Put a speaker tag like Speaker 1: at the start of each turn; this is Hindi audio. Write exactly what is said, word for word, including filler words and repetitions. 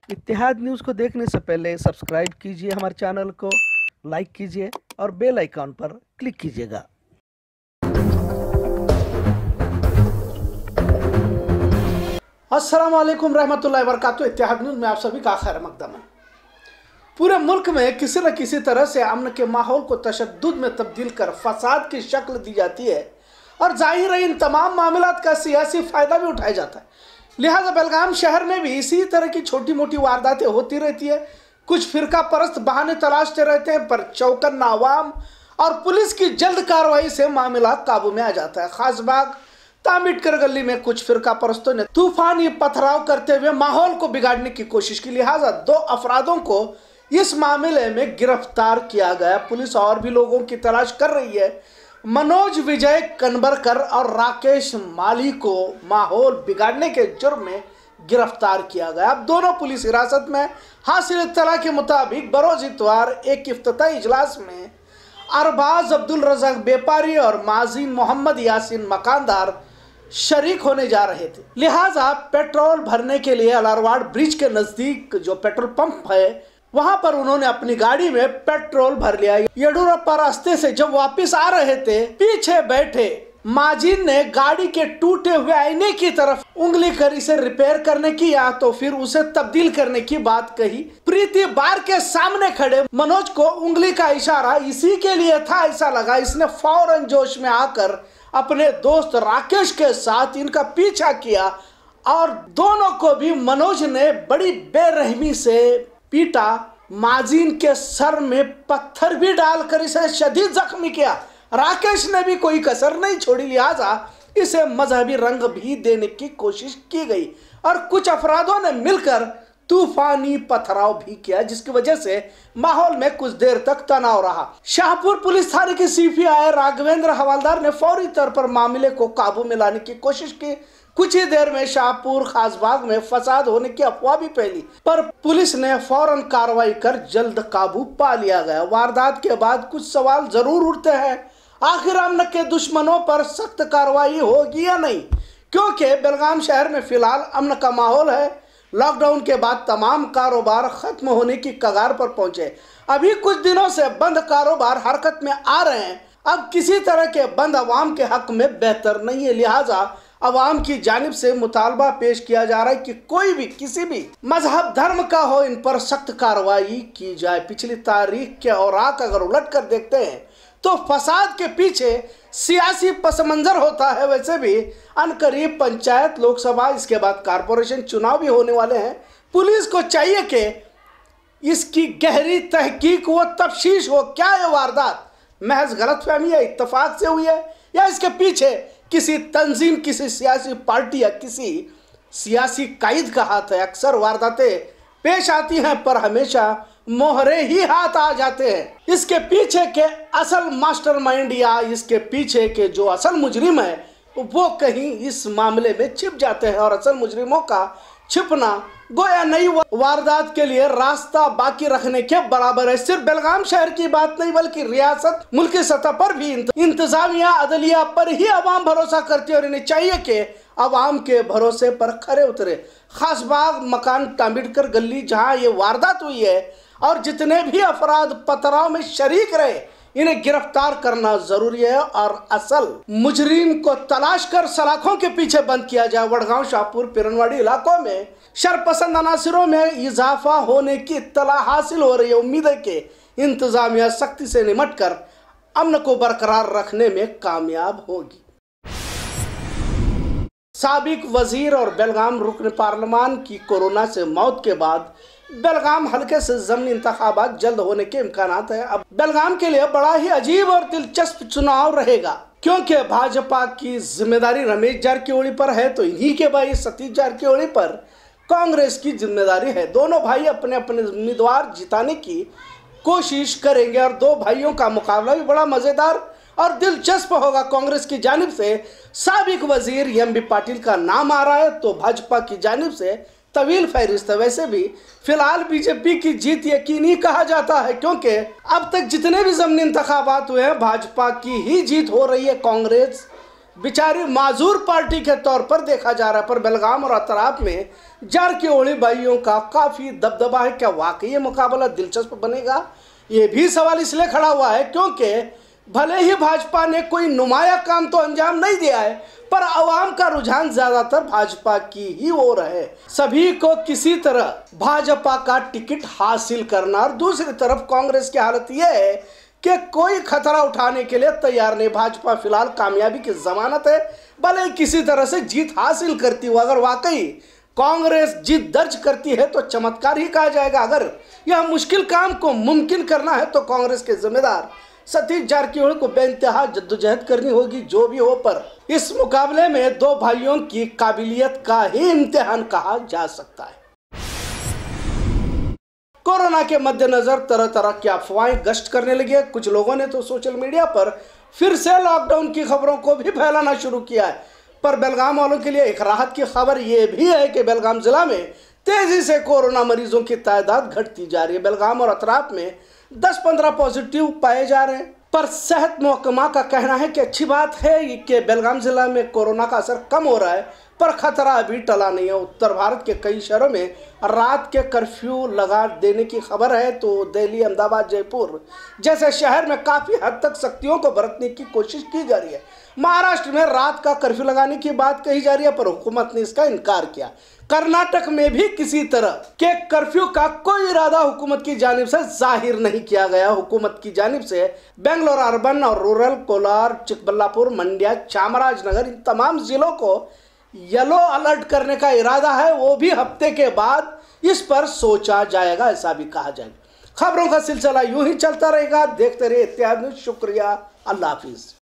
Speaker 1: इत्तेहाद न्यूज़ को देखने से पहले सब्सक्राइब कीजिए हमारे चैनल को, लाइक कीजिए और बेल आइकॉन पर क्लिक कीजिएगा।
Speaker 2: अस्सलाम वालेकुम रहमतुल्लाहि व बरकातुहू। इत्तेहाद न्यूज़ में आप सभी का खैर मकदम है। पूरे मुल्क में किसी न किसी तरह से अमन के माहौल को तशद्दुद में तब्दील कर फसाद की शक्ल दी जाती है और जाहिर है इन तमाम मामलात का सियासी फ़ायदा भी उठाया जाता है। लिहाजा बेलगाम शहर में भी इसी तरह की छोटी मोटी वारदातें होती रहती है। कुछ फिरका परस्त बहाने तलाशते रहते हैं, पर चौकन्ना अवाम और पुलिस की जल्द कार्रवाई से मामला काबू में आ जाता है। खासबाग तामिटकर गली में कुछ फिरका परस्तों ने तूफानी पथराव करते हुए माहौल को बिगाड़ने की कोशिश की। लिहाजा दो अफरादों को इस मामले में गिरफ्तार किया गया। पुलिस और भी लोगों की तलाश कर रही है। मनोज विजय कनबरकर और राकेश माली को माहौल बिगाड़ने के जुर्म में गिरफ्तार किया गया। अब दोनों पुलिस हिरासत में। हासिल इत्तला के मुताबिक बरोज इतवार एक इफ्तिताई इजलास में अरबाज अब्दुल रज़ाक व्यापारी और माजिन मोहम्मद यासीन मकानदार शरीक होने जा रहे थे। लिहाजा पेट्रोल भरने के लिए अलारवाड़ ब्रिज के नज़दीक जो पेट्रोल पंप है वहां पर उन्होंने अपनी गाड़ी में पेट्रोल भर लिया। येडुरप्पा रास्ते से जब वापस आ रहे थे, पीछे बैठे माजिन ने गाड़ी के टूटे हुए आईने की तरफ उंगली कर इसे रिपेयर करने की या तो फिर उसे तब्दील करने की बात कही। प्रीति बार के सामने खड़े मनोज को उंगली का इशारा इसी के लिए था ऐसा लगा। इसने फौरन जोश में आकर अपने दोस्त राकेश के साथ इनका पीछा किया और दोनों को भी मनोज ने बड़ी बेरहमी से पीटा। माजिन के सर में पत्थर भी डालकर इसे शदीद जख्मी किया। राकेश ने भी कोई कसर नहीं छोड़ी। लिहाजा इसे मजहबी रंग भी देने की कोशिश की गई और कुछ अफरादों ने मिलकर तूफानी पथराव भी किया, जिसकी वजह से माहौल में कुछ देर तक तनाव रहा। शाहपुर पुलिस थाने के सीपीआई राघवेंद्र हवालदार ने फौरी तौर पर मामले को काबू में लाने की कोशिश की। कुछ ही देर में शाहपुर खासबाग में फसाद होने की अफवाह भी फैली, पर पुलिस ने फौरन कार्रवाई कर जल्द काबू पा लिया गया। वारदात के बाद कुछ सवाल जरूर उठते हैं, आखिर अमन के दुश्मनों पर सख्त कार्रवाई होगी या नहीं, क्योंकि बेलगाम शहर में फिलहाल अमन का माहौल है। लॉकडाउन के बाद तमाम कारोबार खत्म होने की कगार पर पहुंचे। अभी कुछ दिनों से बंद कारोबार हरकत में आ रहे हैं। अब किसी तरह के बंद अवाम के हक में बेहतर नहीं है। लिहाजा अवाम की जानिब से मुतालबा पेश किया जा रहा है कि कोई भी किसी भी मजहब धर्म का हो, इन पर सख्त कार्रवाई की जाए। पिछली तारीख के औराक अगर उलट कर देखते हैं तो फसाद के पीछे सियासी पस मंजर होता है। वैसे भी अनकरीब पंचायत, लोकसभा, इसके बाद कारपोरेशन चुनाव भी होने वाले हैं। पुलिस को चाहिए कि इसकी गहरी तहकीक व तफ्तीश हो। क्या ये वारदात महज गलतफहमी या इत्तेफाक से हुई है या इसके पीछे किसी तंजीम, किसी सियासी पार्टी या किसी सियासी कायद का हाथ है। अक्सर वारदातें पेश आती हैं पर हमेशा मोहरे ही हाथ आ जाते हैं। इसके पीछे के असल मास्टरमाइंड या इसके पीछे के जो असल मुजरिम है वो कहीं इस मामले में छिप जाते हैं और असल मुजरिमों का छिपना गोया नई वारदात के लिए रास्ता बाकी रखने के बराबर है। सिर्फ बेलगाम शहर की बात नहीं बल्कि रियासत, मुल्की सतह पर भी इंतजामिया, अदलिया पर ही अवाम भरोसा करती है और इन्हें चाहिए कि अवाम के भरोसे पर खरे उतरे। खासबाग मकान तामिटकर गली जहां ये वारदात हुई है और जितने भी अफराद पथराव में शरीक रहे, इन्हें गिरफ्तार करना जरूरी है और असल मुजरिम को तलाश कर सलाखों के पीछे बंद किया जाए। वडगांव, शाहपुर, पिरनवाड़ी इलाकों में शरपसंद अनासरों में इजाफा होने की इत्तला हासिल हो रही है। उम्मीद है कि इंतजामिया सख्ती से निमट कर अमन को बरकरार रखने में कामयाब होगी। साबिक वजीर और बेलगाम रुकन पार्लिमान की कोरोना से मौत के बाद बेलगाम हल्के से ज़मीनी इंतखाबात जल्द होने के इम्कानात है। अब बेलगाम के लिए बड़ा ही अजीब और दिलचस्प चुनाव रहेगा, क्योंकि भाजपा की जिम्मेदारी रमेश जारकिहोली पर है तो इन्हीं के भाई सतीश जारकिहोली पर कांग्रेस की जिम्मेदारी है। दोनों भाई अपने अपने उम्मीदवार जिताने की कोशिश करेंगे और दो भाइयों का मुकाबला भी बड़ा मज़ेदार और दिलचस्प होगा। कांग्रेस की जानिब से साबिक वजीर एम बी पाटिल का नाम आ रहा है तो भाजपा की जानिब से तवील फहरिस्त है। वैसे भी फिलहाल बीजेपी की जीत यकीनी कहा जाता है, क्योंकि अब तक जितने भी ज़मीनी इंतखाबात हुए हैं भाजपा की ही जीत हो रही है। कांग्रेस बेचारी माजूर पार्टी के तौर पर देखा जा रहा है। पर बेलगाम और अतराफ में जारकिहोली भाइयों का काफी दबदबा है। क्या वाकई ये मुकाबला दिलचस्प बनेगा? ये भी सवाल इसलिए खड़ा हुआ है क्योंकि भले ही भाजपा ने कोई नुमाया काम तो अंजाम नहीं दिया है, पर अवाम का रुझान ज्यादातर भाजपा की ही ओर है। सभी को किसी तरह भाजपा का टिकट हासिल करना, और दूसरी तरफ कांग्रेस की हालत यह है कि कोई खतरा उठाने के लिए तैयार नहीं। भाजपा फिलहाल कामयाबी की जमानत है, भले किसी तरह से जीत हासिल करती हो। अगर वाकई कांग्रेस जीत दर्ज करती है तो चमत्कार ही कहा जाएगा। अगर यह मुश्किल काम को मुमकिन करना है तो कांग्रेस के जिम्मेदार सतीश जारकिहोली को बेइंतहा जद्दोजहद करनी होगी। जो भी हो, पर इस मुकाबले में दो भाइयों की काबिलियत का ही इम्तिहान कहा जा सकता है। कोरोना के मद्देनजर तरह तरह की अफवाहें गश्त करने लगी है। कुछ लोगों ने तो सोशल मीडिया पर फिर से लॉकडाउन की खबरों को भी फैलाना शुरू किया है। पर बेलगाम वालों के लिए एक राहत की खबर यह भी है कि बेलगाम जिला में तेजी से कोरोना मरीजों की तादाद घटती जा रही है। बेलगाम और अतराफ में दस पंद्रह पॉजिटिव पाए जा रहे हैं। पर सेहत महकमा का कहना है कि अच्छी बात है कि बेलगाम जिला में कोरोना का असर कम हो रहा है, पर खतरा अभी टला नहीं है। उत्तर भारत के कई शहरों में रात के कर्फ्यू लगा देने की खबर है, तो दिल्ली, अहमदाबाद, जयपुर जैसे शहर में काफी हद तक सख्तियों को बरतने की कोशिश की जा रही है। महाराष्ट्र में रात का कर्फ्यू लगाने की बात कही जा रही है, पर हुकूमत ने इसका इनकार किया। कर्नाटक में भी किसी तरह के कर्फ्यू का कोई इरादा हुकूमत की जानिब से जाहिर नहीं किया गया। हुकूमत की जानिब से बेंगलोर अर्बन और रूरल, कोलार, चिकबल्लापुर, मंड्या, चामराजनगर, इन तमाम जिलों को येलो अलर्ट करने का इरादा है। वो भी हफ्ते के बाद इस पर सोचा जाएगा, ऐसा भी कहा जाएगा। खबरों का सिलसिला यूं ही चलता रहेगा। देखते रहिए इत्तेहाद न्यूज़। शुक्रिया, अल्लाह हाफिज।